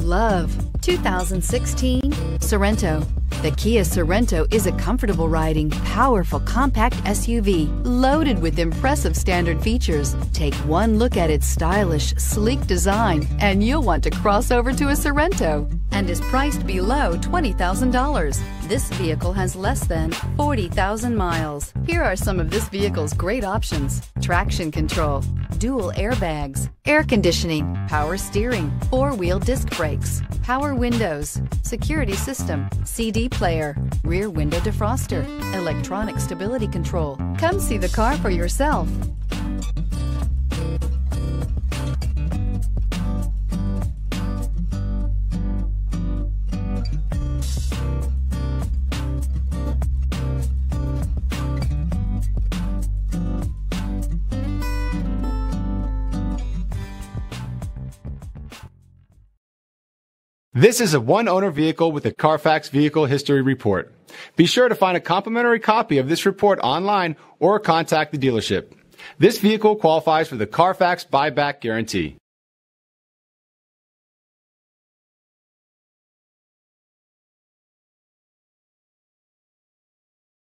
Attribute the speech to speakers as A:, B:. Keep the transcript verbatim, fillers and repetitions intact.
A: love two thousand sixteen Sorento. The Kia Sorento is a comfortable riding, powerful compact S U V loaded with impressive standard features. Take one look at its stylish, sleek design and you'll want to cross over to a Sorento, and is priced below twenty thousand dollars. This vehicle has less than forty thousand miles. Here are some of this vehicle's great options: traction control, dual airbags, air conditioning, power steering, four-wheel disc brakes, power windows, security system, C D player, rear window defroster, electronic stability control. Come see the car for yourself.
B: This is a one-owner vehicle with a Carfax Vehicle History Report. Be sure to find a complimentary copy of this report online or contact the dealership. This vehicle qualifies for the Carfax Buyback Guarantee.